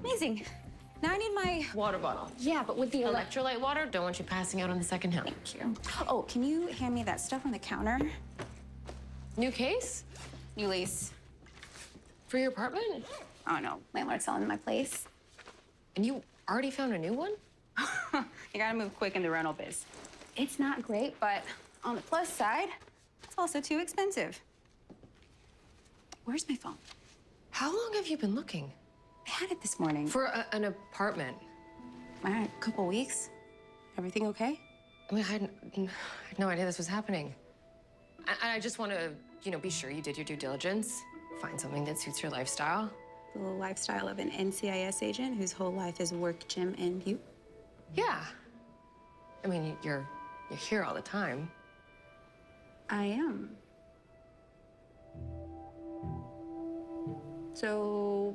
Amazing. Now I need my... Water bottle. Yeah, but with the... Electrolyte water? Don't want you passing out on the second hill. Thank you. Oh, can you hand me that stuff on the counter? New case? New lease. For your apartment? Oh, no. Landlord's selling my place. And you already found a new one? You gotta move quick in the rental biz. It's not great, but on the plus side, it's also too expensive. Where's my phone? How long have you been looking? I had it this morning. For an apartment? I had a couple weeks. Everything okay? I mean, I had no idea this was happening. I just want to, be sure you did your due diligence. Find something that suits your lifestyle. The lifestyle of an NCIS agent whose whole life is work, gym, and you? Yeah. I mean, you're here all the time. I am. So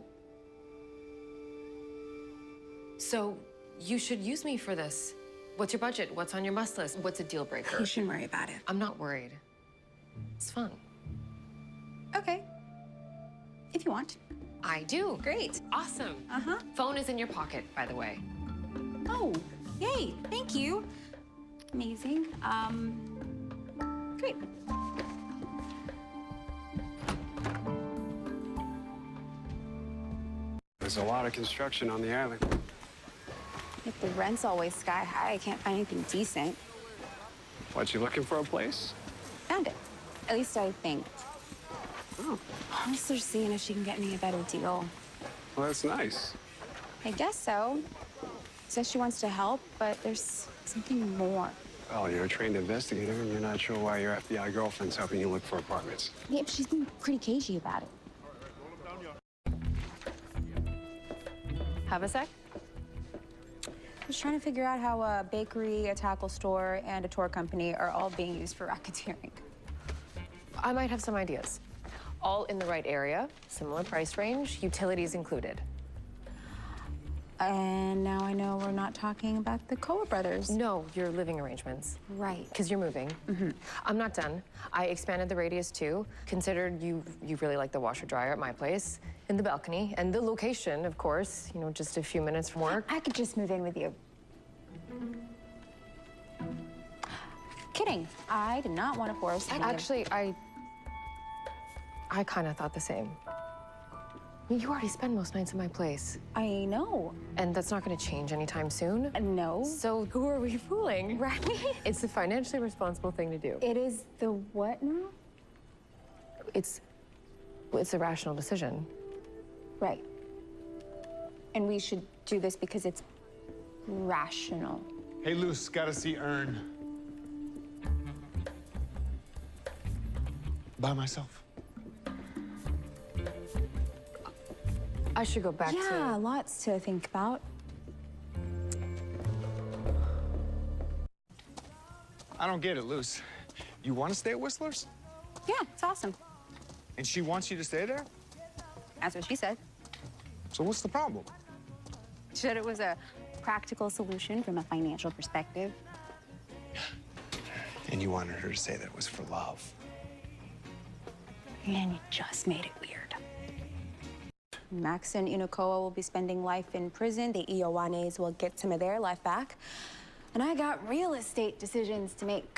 you should use me for this. What's your budget? What's on your must list? What's a deal breaker? You shouldn't worry about it. I'm not worried. It's fun. Okay. If you want. I do. Great. Awesome. Uh-huh. Phone is in your pocket, by the way. Oh, yay. Thank you. Amazing. Great. There's a lot of construction on the island. If the rent's always sky high, I can't find anything decent. What, you looking for a place? Found it. At least I think. Oh, Honestly, seeing if she can get me a better deal. well, that's nice. I guess so. Says she wants to help, but there's something more. Well, you're a trained investigator, and you're not sure why your FBI girlfriend's helping you look for apartments. Yeah, but she's been pretty cagey about it. Have a sec? I was trying to figure out how a bakery, a tackle store, and a tour company are all being used for racketeering. I might have some ideas. All in the right area, similar price range, utilities included. And now I know we're not talking about the Koa brothers. No, your living arrangements. Right. Because you're moving. Mm-hmm. I'm not done. I expanded the radius too. Considered you really like the washer dryer at my place, in the balcony, and the location, of course. Just a few minutes from work. I could just move in with you. Kidding. I did not want to force you. Actually, I kind of thought the same. You already spend most nights at my place. I know. And that's not going to change anytime soon. No. So who are we fooling? Right? It's the financially responsible thing to do. It is the what now? It's a rational decision. Right. And we should do this because it's rational. Hey, Luce, gotta see Ern. By myself. I should go back to... Yeah, lots to think about. I don't get it, Luce. You want to stay at Whistler's? Yeah, it's awesome. And she wants you to stay there? That's what she said. So what's the problem? She said it was a practical solution from a financial perspective. And you wanted her to say that was for love. And you just made it weird. Max and Inukoa will be spending life in prison. The Iowanes will get some of their life back. And I got real estate decisions to make.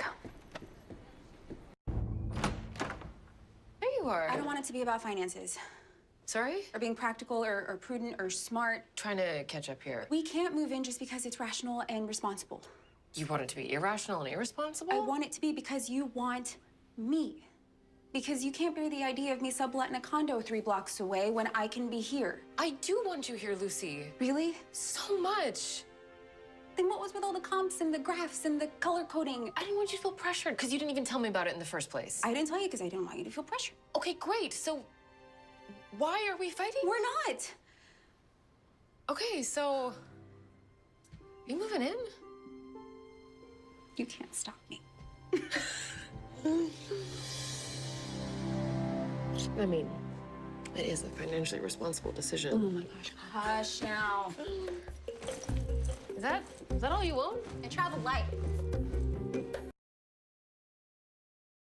There you are. I don't want it to be about finances. Sorry? Or being practical or prudent or smart. Trying to catch up here. We can't move in just because it's rational and responsible. You want it to be irrational and irresponsible? I want it to be because you want me. Because you can't bear the idea of me subletting a condo 3 blocks away when I can be here. I do want you here, Lucy. Really? So much. Then what was with all the comps and the graphs and the color coding? I didn't want you to feel pressured because you didn't even tell me about it in the first place. I didn't tell you because I didn't want you to feel pressure. Okay, great. So why are we fighting? We're not. Okay, so you moving in? You can't stop me. I mean, it is a financially responsible decision. Oh my gosh. Hush now. Is that all you own? I travel light.